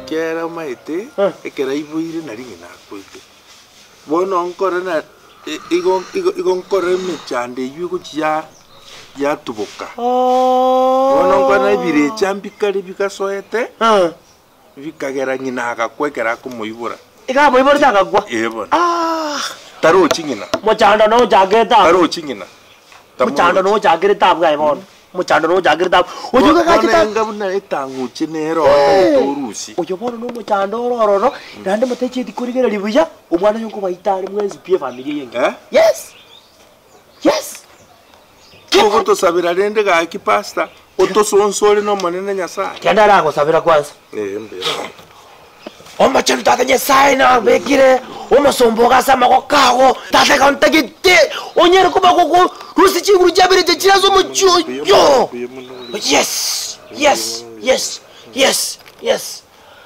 Kera maite ekera ibuire nari ngina kwete. Bono nkore na igon kore mechande yugo ya tuboka. Bono nkona ibire chambikari bikasoete. Vikagera ngina akakwekera kumuibura. Ika muibura takagwa. Yebona. Taro chingina. Mochando no jageta. Taro chingina. Mochando no jageta bwa ibon. Mochando no jageta. Ojuga kachita ngabuna etangu chinero torusi. Ojobono no mochando roro. Rande motechi dikurigera libuya. Umwana yuko bayitari mwezi pie familia yenge. Yes. Yes. Koko to sabira rende ga kipasta. Oto sonsore no manene nyasa. Kenda rako sabira kwanza. Mbera. Oma chenu tata nyesai na bekire. Oma somboga sama ko kago. Tata kantagite. Onyere kuba koko. Rusi chiguru jabire chirazo mocho. Yo. Yes. Yes. Yes. Yes. Yes.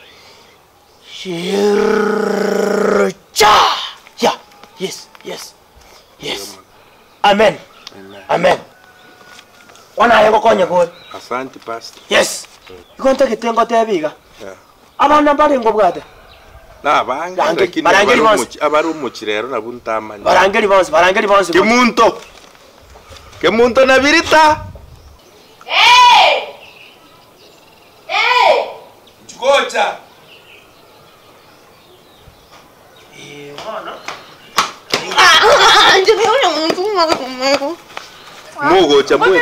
Shircha. Yeah. Yes. Yes. Yes. Amen. Amen. Wana yego konye ko. Asante pastor. Yes. Ikonta kitengo tebiga. Abana bari ngo bwate. Na banga lakini abaru muchirero na buntamanya. Barangeli bonse. Kemunto na birita. Chugocha. Wana. Mugocha mwe.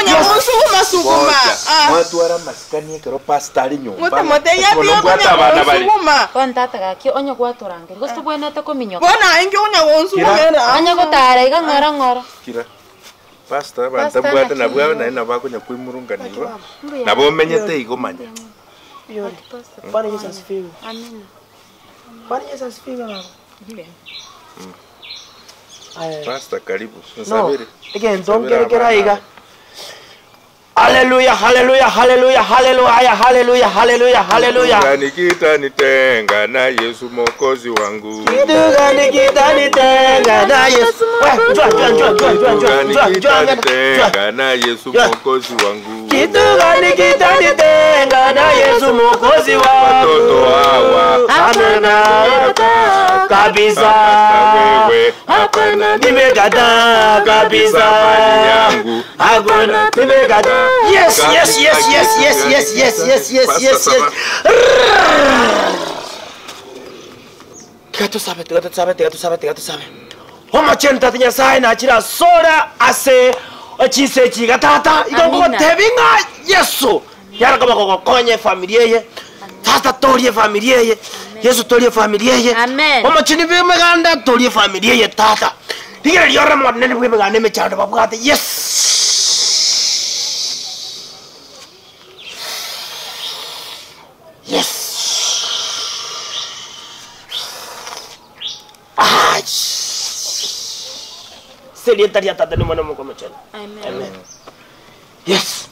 Watu ara maskani kero pastari nyumba. Kontata gaki onyo gwatorange. Gosto bwenete kominyo. Bona ingi onya wonsumera. Anya gotara iga ngora. Kira. Pastor bantabwate na bwawe na bakonya kwimurunganirwa. Nabo menyete igomanya. Bwana Yesu asifiwe. Amina. Bwana Yesu asifiwe mama. Pastor karibu. No. Again, don't get aiga. Hallelujah, hallelujah, hallelujah, hallelujah, hallelujah, hallelujah, hallelujah. Nikita nitenga na Yesu Mwokozi wangu. Nikita nitenga na Yesu. Nikita nitenga na Yesu Mwokozi wangu. Nikita nitenga na Yesu Mwokozi wangu. Watoto hawa amena kabisa. Hapana nimegada kabisa. Hakuna nimegada. Yes. Gato sabe. Oma chenta tinya sai na chira sora ase chise chiga tata igongo tebinga Yesu. Yara kama kokonye familia ye. Tata tolie familia ye. Yesu tolie familia ye. Amen. Oma chini bime ganda tolie familia ye tata. Digere yora modne bime ganda me chanda babugate. Yes. Yes. Seria tadi tata ni mana muka macam. Amen. Yes.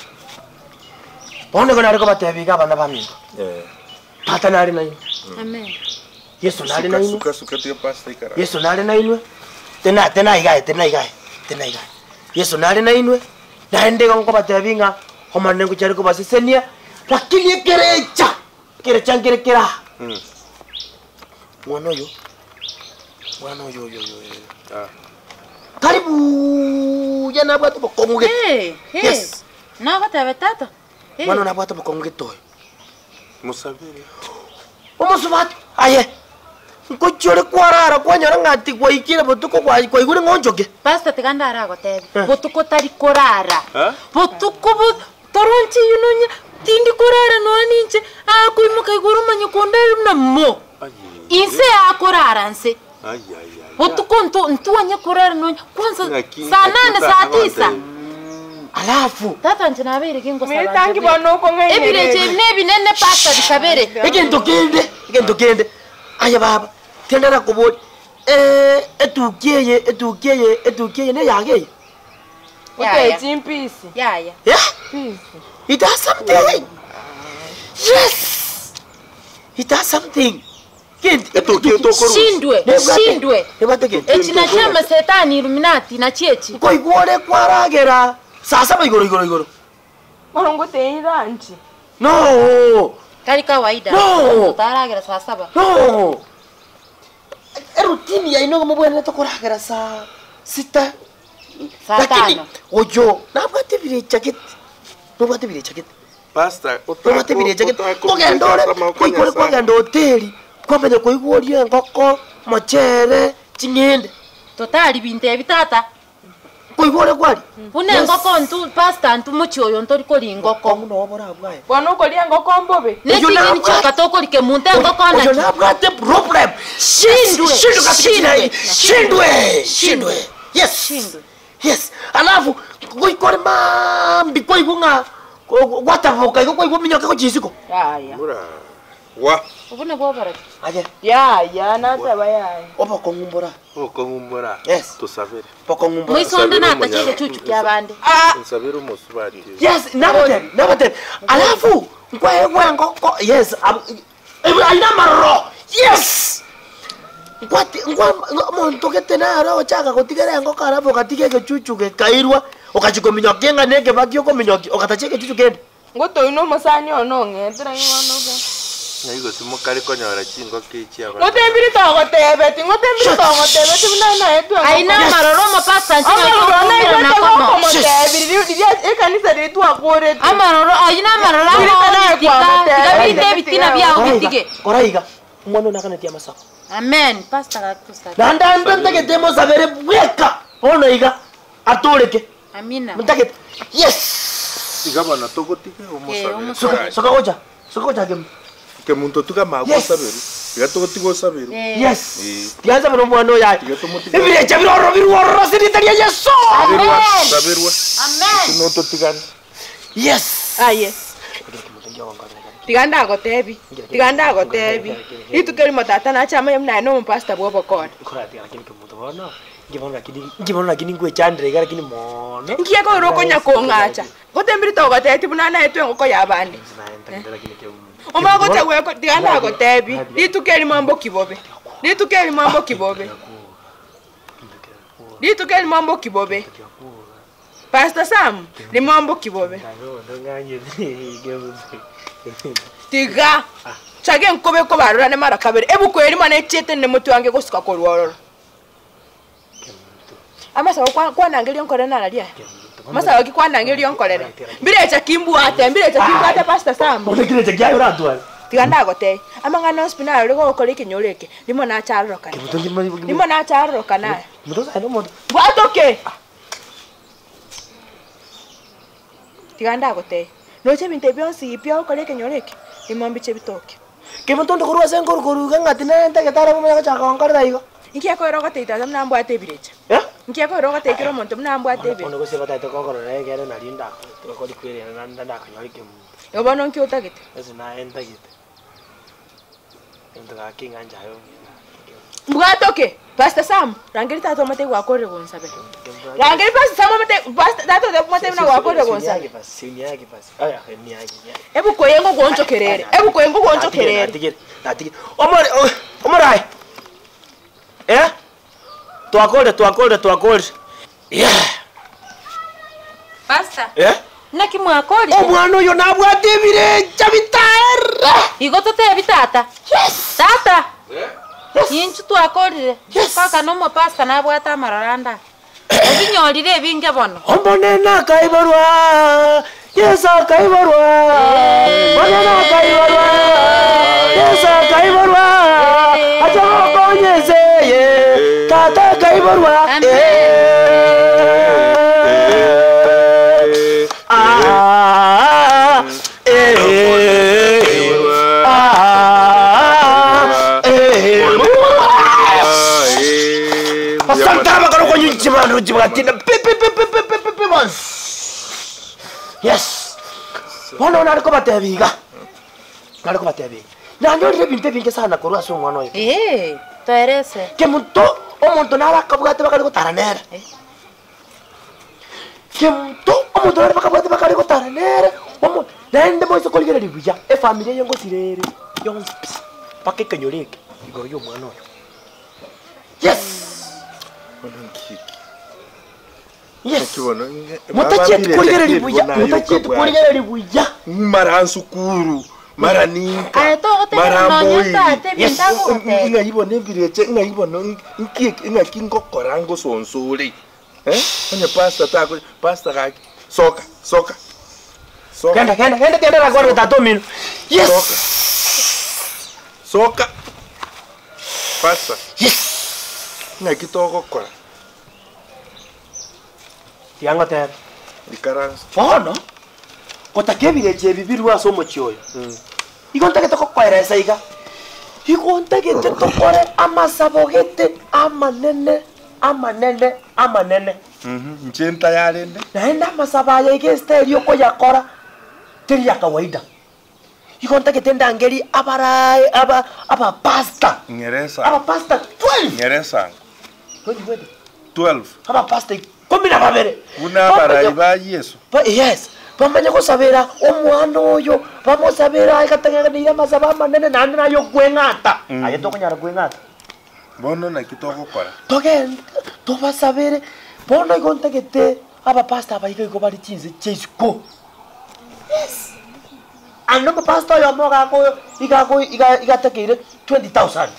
Pone ko nari ko bate biga bana bami. Tata nari nai. Amen. Yesu nari nai. Suka tiga pasta ikara. Yesu nari nai nu. Tena igai. Yesu nari nai nu. Na ende ko bate biga. Homa nengu cari ko basi senia. Lakini kerecha. Kera. Mwana yo. Karibu jana bwatu bokonguge. Yes. Na bata tata. Mwana na bwatu bokonguge toy. Musabiri. Omusubat aye. Nkochore kwarara kwanyora ngati kwa ikira botuko kwa igure ngonjoge. Pastor tigandara gotebe. Botuko tari korara. Botuko toronchi yunonya tindi korara no aninche akuimuka iguru manyokondari na mo. Inse akorara nse. Botuko ntuanya korara no kwanza saa 8 saa 9. Alafu tata ntinabere kingo sala. Mitangi banoko ngene. Ebireche nebinene pastor dikabere. Egento kende. Aya baba. Tendera kubodi. Etukieye ne yage. Okay, chimpisi. Yeah. It has something. Yes. It has something. Shindwe. Echina chama setani Illuminati na chechi. Ko igore kwaragera. Sasa ba igoro. Marongo teira anchi. No. Kari kawaida. No. Taragira saa 7. No. Rutini ya ino mubwene to kuragera saa 6. Saa Lakini 5. ojo nabwate bire jacket. Nobwate bire jacket. Pastor, Nobwate bire jacket. Kogendore koikore kwagenda hoteli. Kwamenye koiguoria ngoko, machere, chingende. Totari binte bitata. Koiguore kwali. Une ngoko ntu pastor ntu muchoyo ntori kori ngoko. Komu no bora bwae. Bwana ukolia ngoko mbobe. Neti ni choka toko like munte ngoko Ojo na. nabwate problem. Shindwe. Shindwe. Yes. Shindwe. Yes. Alafu koikore mambi koigunga. Watavuka iko koigu minyoka ko jisiko. Yaya. Mura. Wa. Ubune bobara. Aje. Yaya nataba yaya. Oba kongumbora. Okongumbora. Yes. Tusabire. Pokongumbora. Mwisonde na takije chuchu kya bande. Tusabire umusubati. Yes, nabate. Alafu ngwe ngoko. Yes. Aina marro. Yes. Ngwa muntu ketena ro chaka kutigera ngoko arapo katige ke chuchu ke kairwa. Okachiko minyoki nga neke bakyo ko minyoki. Okatacheke chuchu kende. Ngoto ino musani ono ngetira ngono ga. Naigo simukari konyora chingo kichi ako. Ngotembiri togotebe, ngotembiri togotebe timuna etu. Aina maroro mapasta nchika Ama na kwa motebiri ndi ekanisa ritu akore. Amaroro aina maroro tika bitina bya ubitige. Koraiga. Mwana nakanatia masako. Amen. Pastor kakusta. Nanda ndege demo sabere bweka. Ono iga. Atoleke. Amina. Mtake. Yes. Igaba na togotike umusabire. Soka goja gem. Ke muntu tuka magosabire. Iga togotigo sabire. Yes. Tianza bino mwana ya. Ibire chabiro birwo sinitaria Yesu. Sabirwa. Amen. No totigana. Yes. Ah yes. Tiganda gotebi. Itukeri matata na chama yamna no pastor bwobo kon. Korati lakini kemuto bona. Ngibona lakini ngwe chandre gara kini mono. Ngiye ko roko nya ko ngacha. Gotembiri togotete bunana etu ngoko yabande. Oma gote weko tiganda gotebi. Itukeri mambo kibobe. Pastor Sam, ni mambo kibobe. Tiga. Chage nkobe ko barura ne mara kabere. Ebu ko eri mane chete ne mutu wange gusika ko ruoro. Amasa kwa nangeli onkore na alia. Masa waki kwa nangeli onkorera. Mbirecha kimbu ate Pastor Sam. Ona kile chakya yora atwa. Tiganda gote. Amanga hospital rego ko leke nyoreke. Limo na charroka. Limo na charroka na. Muto sa no moto. Watoke. Tiganda gote. No che binte bionsi pio ko leke nyoreke. Limo mbiche bitoke. Kemuto ndo kurwa sen koru ngatina ntake tara mu ya chaka onkore daigo. Ingia ko roga teita mna mbwa tebirecha. Ingia ko roga teikiro monto mna mbwa tebe. Ono gose bata to kokoro na gere na linda. Ko di kwere na ndanda kanyori mu. Yo bono nkyo tagete. Ese na enta gite. Ento ga kinga njayo. Mbwa toke. Pastor Sam, rangeri tato mate wa kore gonsabe. Rangeri Pastor Sam mate tato de mate na wa kore gonsabe. Sini yake basi. Aya ni yake. Ebu ko yengo goncho kerere. Tati. Omorai. Tuakole. Yeah. Pastor. Naki mwakoli. Omwana oyo nabwate bire chabitara. Igoto te bitata. Yes. Tata. Yinchu twakolire. Kaka no mapasta nabwata mararanda. Obinyorire binge bono. Ombonena kaibarwa. Yesa kaibarwa. Bonena kaibarwa. Yesa kaibarwa. Acha konyeze ye. Tata kaibarwa. Yes. Wana nariko batebiga. Nariko batebiga. Nandore binte binge sana korwa so mwana oyo. Toerese. Ke omuntu nabakabwate bakari taranera. Ke omuntu nabakabwate bakari taranera. Omuntu nende moise koligera libuya. E familia yongo sirere. Yongo pake kanyoreke. Igoro yo mwana oyo. Yes. Yes. Mutachete kuligera libuya. Maransukuru. mara ninka Aya to gote mara no moi nyota te binda gote. ingayibone bireche ingayibone inkiek ingakingo korango sonsuri onye pasta tako pasta kaki soka Kenda la gorra tato mino. Yes. Soka. Pasta. Yes. Ngakitoko kora. Tianga te. Dikaransi. Fono. Kota kebile je bibiru aso mochioyo. Igonta ke toko kwaira saiga. Igonta ke te tokore amasabogete amanene. Nchenta yarende. Naenda masabaya ike stereo ko yakora. Teri ya kawaida. Igonta ke tenda ngeri abarai aba pasta. Ngeresa. Aba pasta 12. Ngeresa. Wede. 12. Aba pasta komina babere. Una barai ba Yesu. Yes. Pamanya ko sabera omwana oyo. Vamos sabera ikatanga ni masaba manene nanda yo kwengata. Ayeto konyara kwengata. Bono na kitoko kora. Togen to basabere. Bono igonta ke te aba pasta aba iko bari chinze chesko. Yes. Ano pa pasta yo moga ko igatakire 20,000.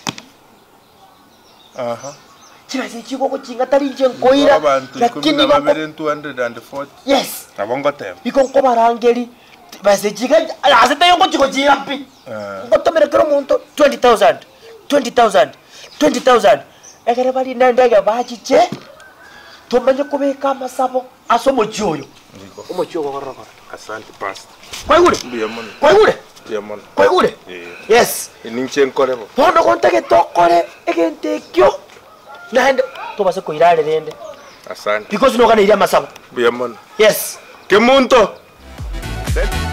Aha. Chiba si chiko ko chinga tari chenkoira. Lakini ba 240. Yes. Nabongo tem. Iko ko barangeri. Base chiga asete yo ko chiko chiapi. Ngoto mere kero monto 20,000. Egere bari ndege bachiche. Tomanye kubeka masabo asomo chioyo. Omo chio gororo. Asante pasta. Kwaigure? Biyamon. Kwaigure? Biyamon. Kwaigure? Yes. Ininchen korebo. Pondo konta ke tokore egente kyo. Nande to base ko irare dende. Asante. Because no kana ira masabo. Biyamon. Yes. Kemunto.